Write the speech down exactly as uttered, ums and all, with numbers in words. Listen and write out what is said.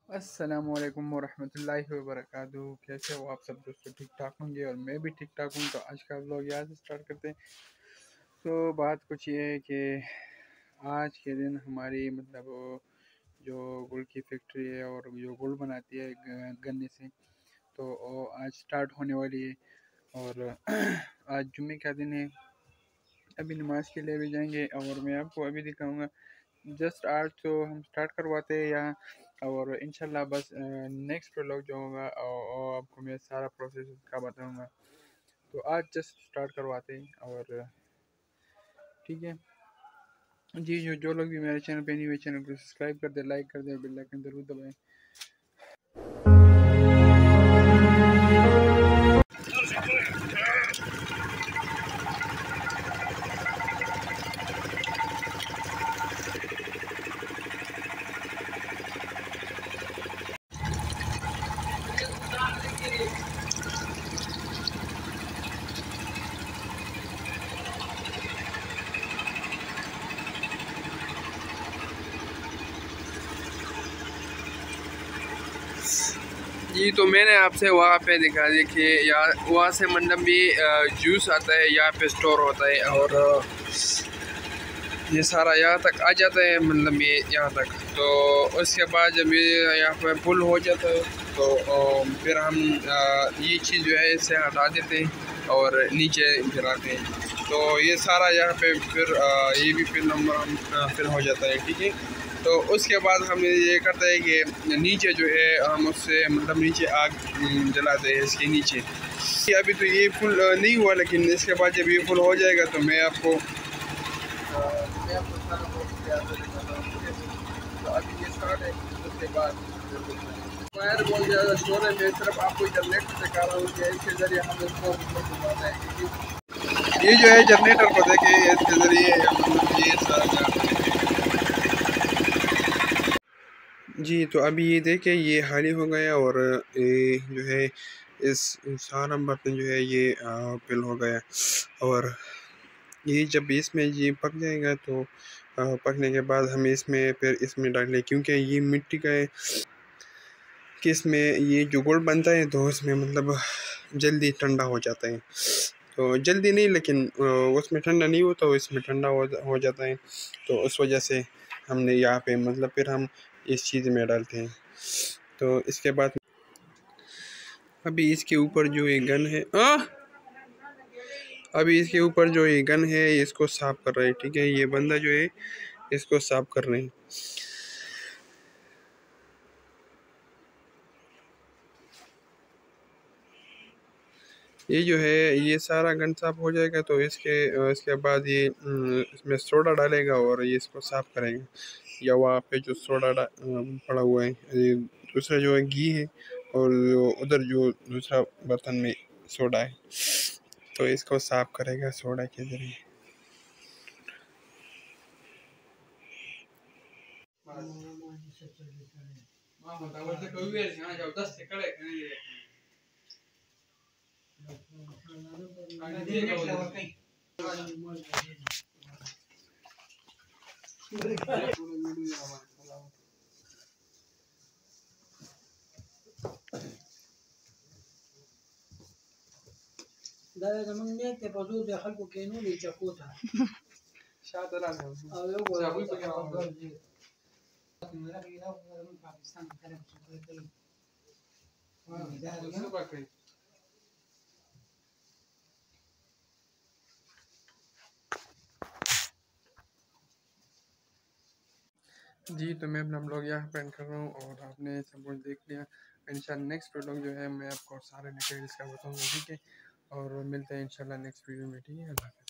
अस्सलामुअलैकुम वरहमतुल्लाहि वबरकातुहू। कैसे हो आप सब दोस्तों? ठीक ठाक होंगे और मैं भी ठीक ठाक हूँ। तो आज का व्लॉग यहाँ से स्टार्ट करते हैं। तो बात कुछ ये है कि आज के दिन हमारी मतलब जो गुड़ की फैक्ट्री है और जो गुड़ बनाती है गन्ने से, तो वो आज स्टार्ट होने वाली है। और आज जुम्मे का दिन है। अभी नमाज के लिए भी जाएंगे और मैं आपको अभी दिखाऊंगा। जस्ट आज तो हम स्टार्ट करवाते हैं यहाँ, और इंशाल्लाह बस नेक्स्ट व्लॉग जो होगा और आपको मैं सारा प्रोसेस का बताऊंगा। तो आज जस्ट स्टार्ट करवाते हैं। और ठीक है जी, जो जो लोग भी मेरे चैनल पे नहीं हुए, चैनल को सब्सक्राइब कर दे, लाइक कर दे, बेल आइकन जरूर दबाएं। जी, तो मैंने आपसे वहाँ पे दिखा दिया कि यहाँ वहाँ से मतलब भी जूस आता है, यहाँ पे स्टोर होता है और ये सारा यहाँ तक आ जाता है, मतलब ये यहाँ तक। तो उसके बाद जब ये यहाँ पर फुल हो जाता है तो फिर हम ये चीज़ जो है इसे हटा देते हैं और नीचे गिराते हैं। तो ये सारा यहाँ पे फिर ये भी फिर नंबर हम फिर हो जाता है, ठीक है। तो उसके बाद हम ये करते हैं कि नीचे जो है हम उससे मतलब नीचे आग जलाते हैं इसके नीचे। अभी तो ये फुल नहीं हुआ, लेकिन इसके बाद जब ये फुल हो जाएगा तो मैं आपको मैं आपको सारा तो अभी ये स्टार्ट है। उसके बाद वायर बहुत ज़्यादा शोर है, मैं सिर्फ आपको जनरेटर दिखा रहा हूँ कि इसके ज़रिए हम इसको घुमाना है। क्योंकि ये जो है जनरेटर को देखिए, इसके ज़रिए मतलब ये सारा जी। तो अभी ये देखे ये हाली हो गया और ये जो है इस सारा बर्तन जो है ये फिल हो गया। और ये जब इसमें ये पक जाएगा तो पकने के बाद हम इसमें फिर इसमें डालें, क्योंकि ये मिट्टी का है कि इसमें ये जो गुड़ बनता है तो उसमें मतलब जल्दी ठंडा हो जाता है। तो जल्दी नहीं, लेकिन उसमें ठंडा नहीं होता, इसमें ठंडा हो हो जाता है। तो उस वजह से हमने यहाँ पे मतलब फिर हम इस चीज़ में डालते हैं। तो इसके बाद अभी इसके ऊपर जो ये गन है आ? अभी इसके ऊपर जो ये गन है इसको साफ कर रहे हैं, ठीक है। ये बंदा जो है इसको साफ कर रहे हैं। ये जो है ये सारा गन साफ हो जाएगा तो इसके इसके बाद ये इसमें सोडा डालेगा और ये इसको साफ करेगा। या वहाँ पे जो सोडा पड़ा हुआ है, ये दूसरा जो है घी है और जो उधर जो दूसरा बर्तन में सोडा है, तो इसको साफ करेगा सोडा के जरिए। دا زمونږ نیت دی په زور د خلکو کینولې چکو ته شاته راغلی او یو ګوره پاکستان طرف څخه کوي जी। तो मैं अपना ब्लॉग यहाँ पेंट कर रहा हूँ और आपने सब कुछ देख लिया। इंशाल्लाह नेक्स्ट व्लॉग जो है मैं आपको सारे डिटेल्स का बताऊँगा, ठीक है। और मिलते हैं इंशाल्लाह नेक्स्ट वीडियो में, ठीक है। अल्लाह।